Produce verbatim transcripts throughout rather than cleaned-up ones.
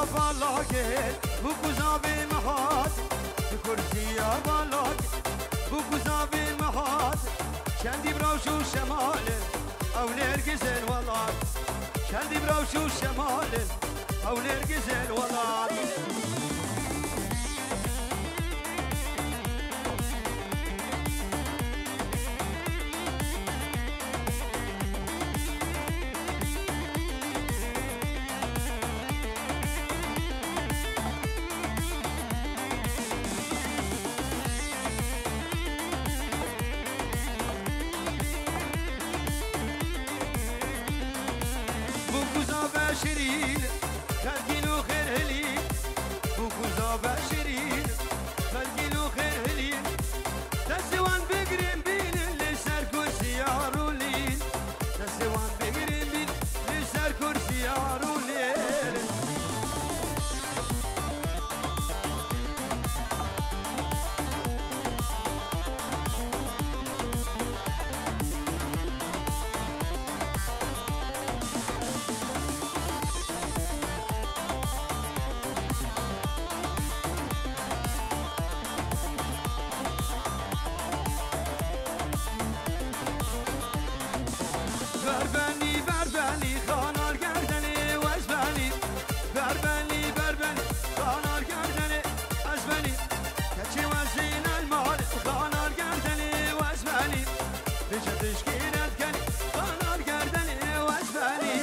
بالاگه بو گزابه مهات کرسیا بالاگه بو گزابه مهات شندی براوشو شماله او نرگز الولاد شندی براوشو شماله او نرگز الولاد شيرين خلقينو خير هلين وكوزابة شيرين خلقينو خير هلين تسوان بقرين بين اللي سار كرسي عرولين تسوان بقرين بين اللي سار كرسي عرولين بربني بربني خانار گردني وزبني بربني بربني خانار گردني ازبني كچي وزين المال خانار گردني وزبني بجتش كيرت كني خانار گردني وزبني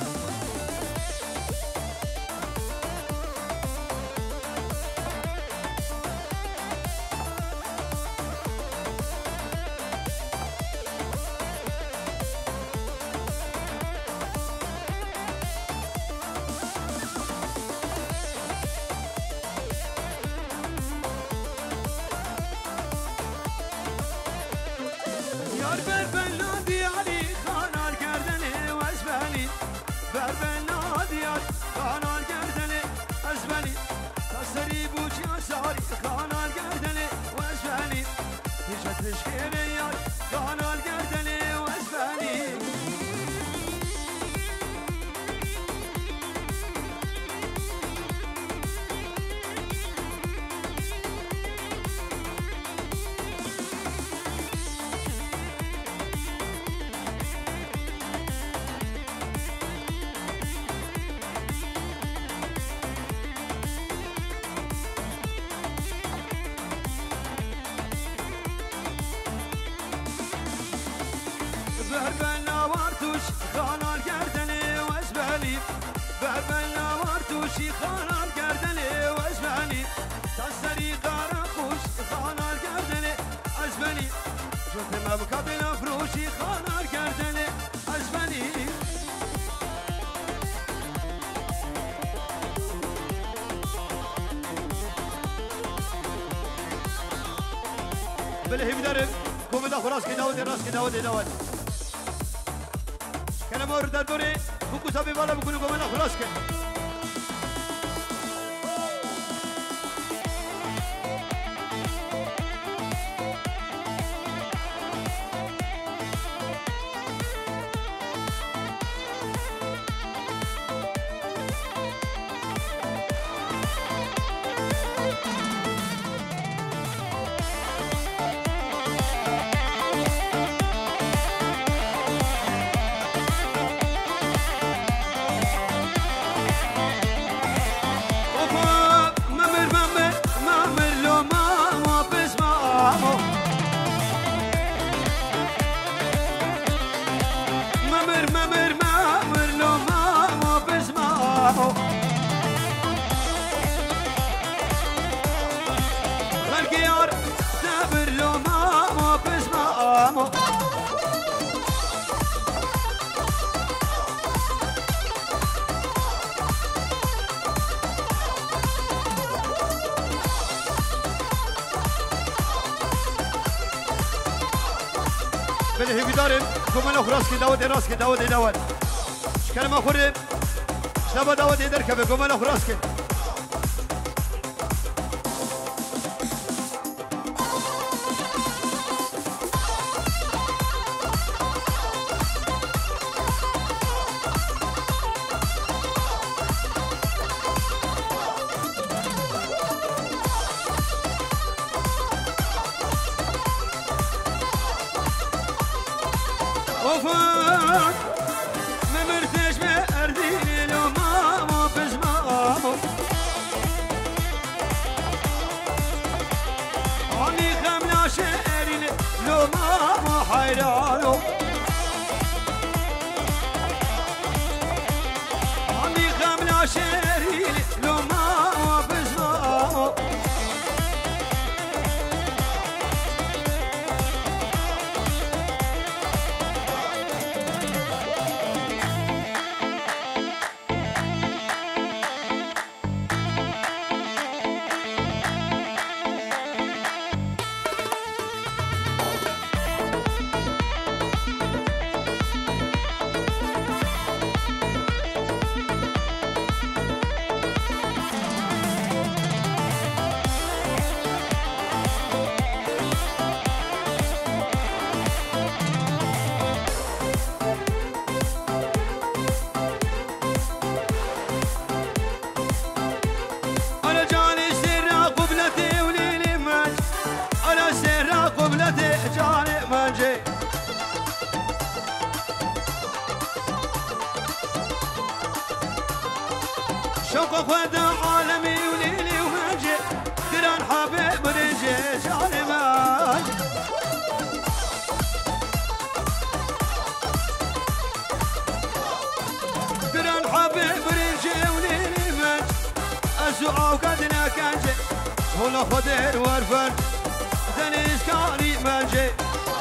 بربنادي علي خانار گردني وازبني بربنادي علي خانار گردني ازبني تصري بوچي اساري خانار گردني وازبني تجتش خيري علي خانار گردني وازبني بربنا وارتوش خانار گردني وازبني بربنا وارتوشي خانار گردني وازبني تصري قارا خوش خانار گردني ازبني شوف مقابل فروشي خانار گردني ازبني بالهي بدرب قوم دا خلاص كده ودي راس كده ودي دوت كلام ورد دوري بوكو سابي بالا بكونوا قوم دا خلاص كده بله بیداریم کمال خراس کی داود راست کی داود داود شکر ما خوریم شب داود در که به کمال خراس کی وفات ممرتش بأرديني لو ماما بزمامو عني خمنا شعري لو ماما حيرانو عني خمنا شعري لو ماما بزمامو شوق خدا عالمي وليلي وماجي دران حبيب رجي جاني ماجي دران حبيب رجي وليلي ماجي أسوء وقدنا كانجي هلا خدير وارفن دنيش كاري ماجي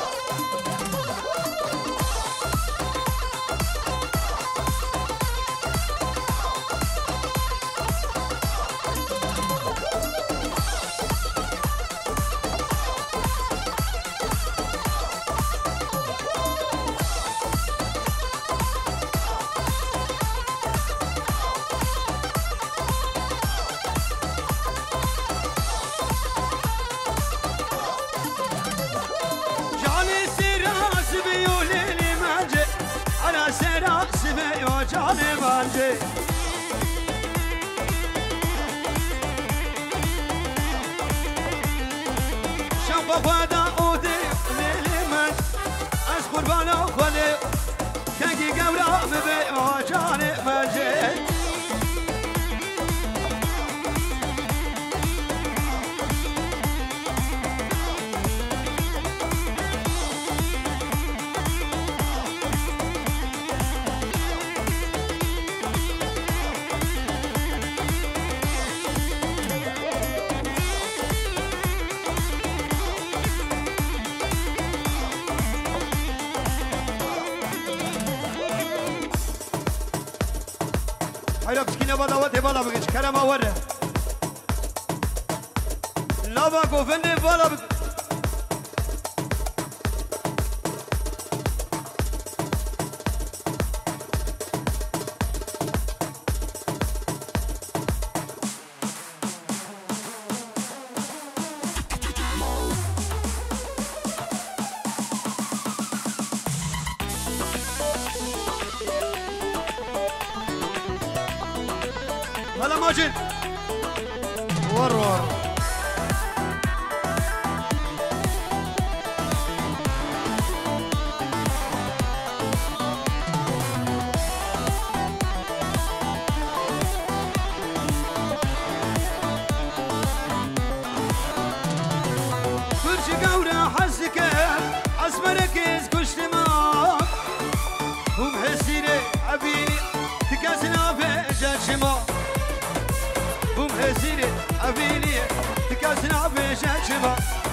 جاني مانجي شنبه خدا اودي ليلي من از قربان خودي كنكي قورا ببي جاني مانجي هيا بسكينة بدا وتي بلا بقيش كرما ورا لا باكو فندي بلا بقيش هلا ماجد ور ور فرش قورة حسك اسمركز كشتما هم حسيني عبيني تكاسنا في جاشما بوم هزيري أبيني تكاسنا في شاشبا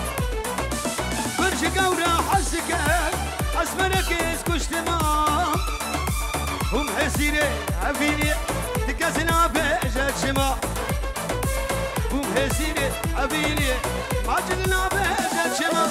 فرش قورا حسك أسمنك اسكش تمام بوم هزيري أبيني تكاسنا في شاشبا بوم هزيري أبيني ماجدنا في شاشبا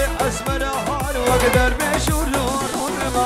اسمر حال وقدر بشور دور ونما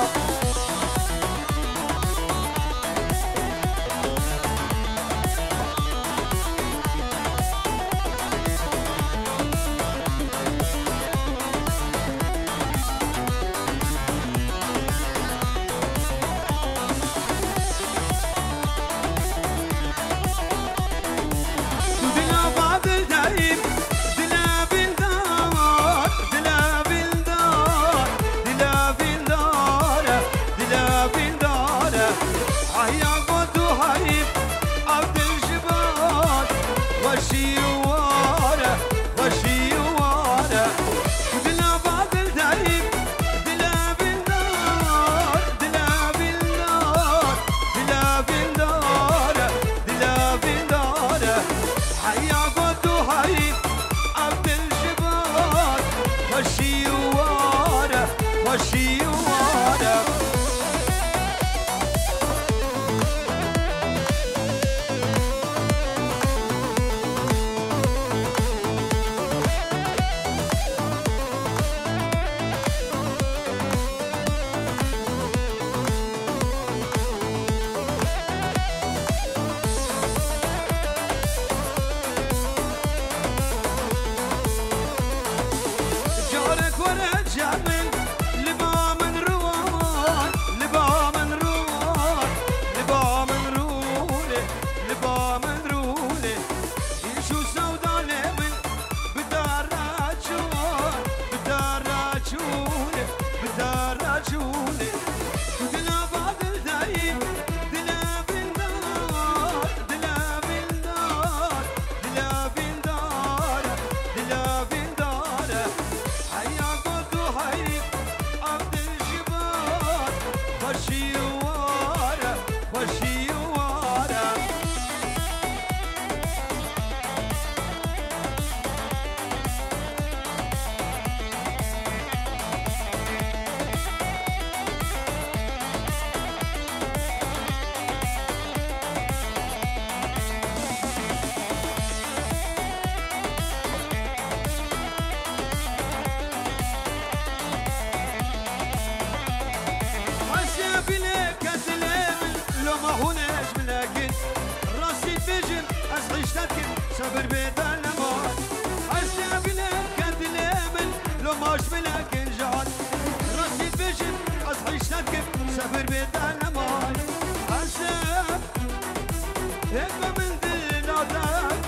صبر بيتنا موت أسيا بلك كتلامن لو ماش بلك انجعل راسي بجن أصحي شتكب صبر بيتنا موت أسيا هكا من دلنا ذاك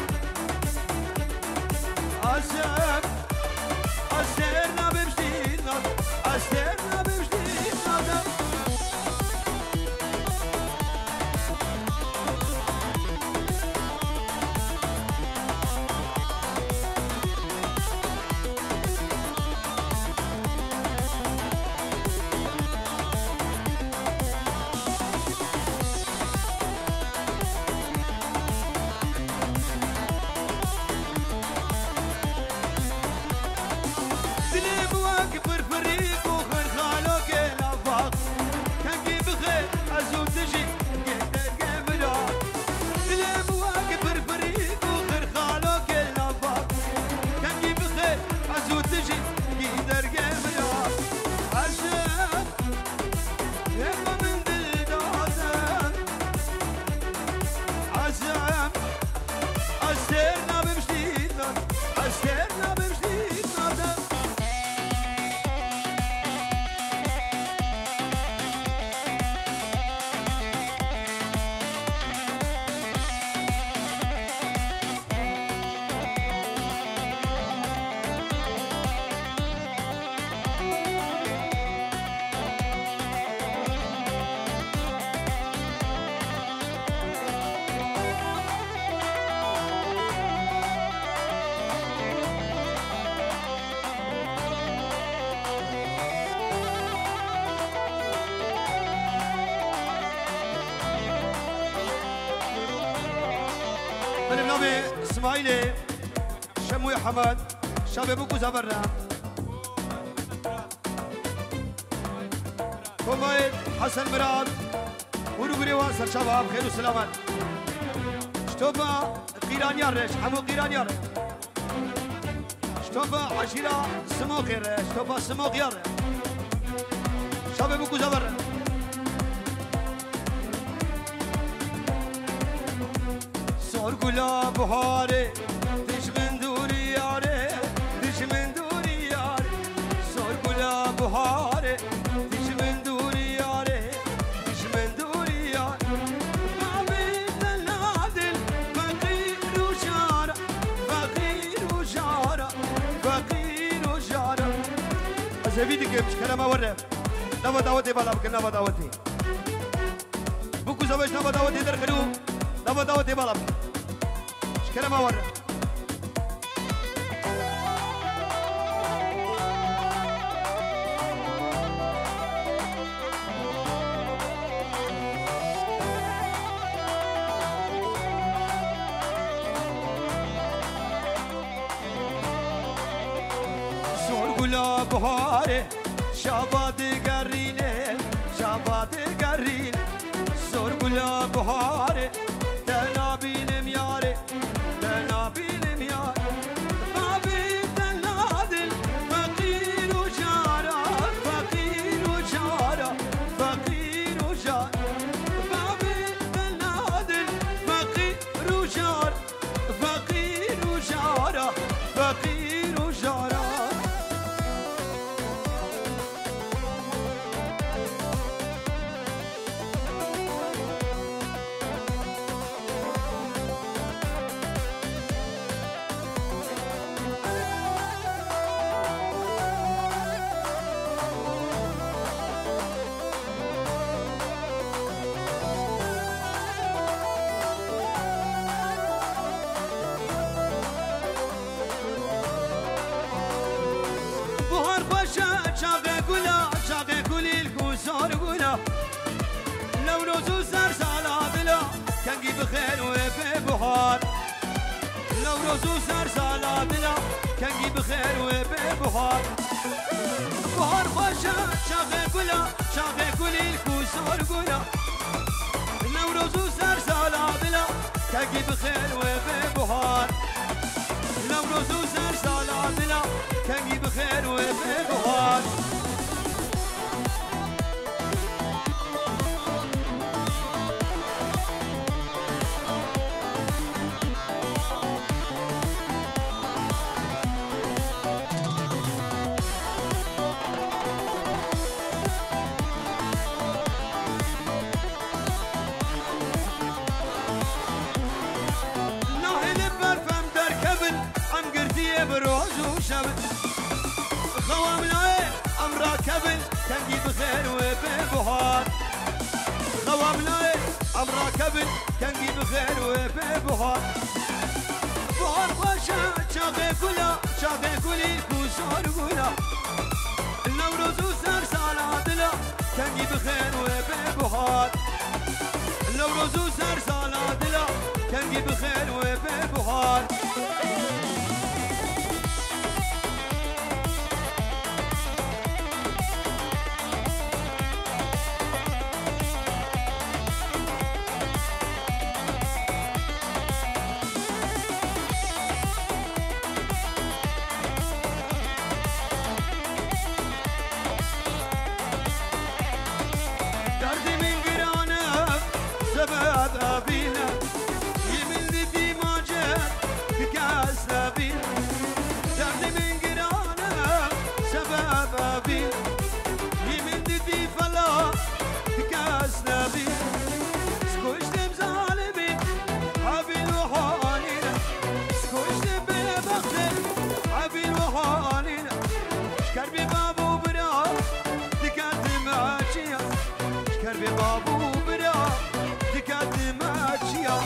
أسيا أسيرنا بمشتينا أسيرنا بمشتينا ذاك اسماعيلي شمو يا حمد شباب ابو زبرنا كومايد حسن مراد ورغري واسر شباب خير وسلامات شتوبا قيران يارش حمو قيران يارش شوفا عشيرة سموخير شوفا سموخير شابي بوكو زبر صار قلا بهاري دش من دوري ياري دش من دوري ياري صار قلا بهاري دش من دوري ياري دش من دوري ياري ما بين العدل فقير وجارة فقير وجارة فقير وجارة أزبيدك مش كلام أورد نبى دعوتي بالا بكن نبى دعوتي بوكو زواج نبى دعوتي در خلو نبى دعوتي بالا بكن كلام أورد صور قلا بهاري شابات قرينه شابات قرين صور قلا بهاري تنابين مياري تنابين مياري ما بين العدل فقير وجارة فقير وجارة فقير وجارة ما بين العدل فقير وجارة فقير وجارة فقير وجارة لو روزو سر سالا بلا كنجي بخير وفي بهار لو روزو سر سالا بلا كنجي بخير وفي بهار بهار خوشا شاغي قولا شاغي قولي الكوسور قولا لو روزو سر سالا بلا كنجي بخير وفي بهار لو روزو سر سالا بلا كنجي بخير وفي بهار بروز وشبل خوام لاي امرا كبل كنجي بخير وفي بهار خوام لاي امرا كبل كنجي بخير وفي بهار بهار خوشا شاغي كلا شاغي كلي كوسور كلا النوروز وسر سالا دلا كنجي بخير وفي بهار النوروز وسر سالا دلا كنجي بخير وفي بهار أبينا يمن ذي ماجد كاس أبينا درد من قرانا سبب أبينا يمن ذي فلا كاس أبينا سكوشت بظالمي حبي الوحانينا سكوشت ببختر حبي الوحانينا شكر ببابو برا دكات ماشية شكر ببابو برا دكات ماشية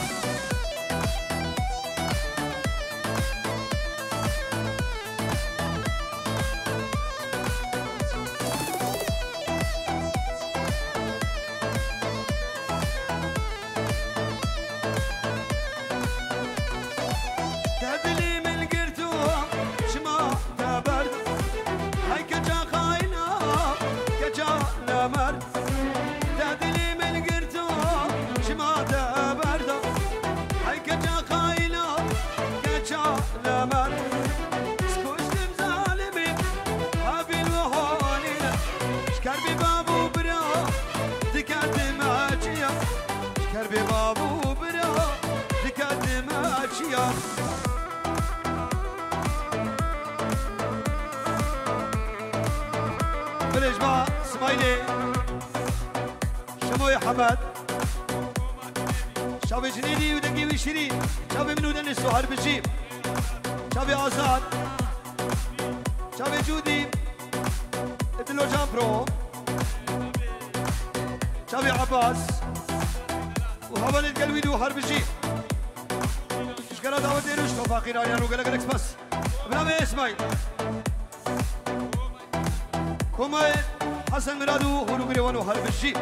تهدلي من قرتوها شما تبرد هيك جا جان بالإجماع اسماعيلي شمو يا حمد شابي جنيدي ودقي وشيرين شابي منو دنس وهرب الجيب شابي آزاد شابي جودي ادلو جان برو شابي عباس وهبل القلويد وهرب الجيب اشكرا دعوة ديروش توفاقين عليا روغا لك بس بنامي اسماعيل كوماي حسن مرادو هروغ ريوانو هرب الجيب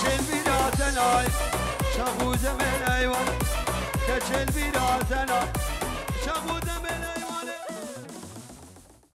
شابو زمن ايوان كشل بيراتنا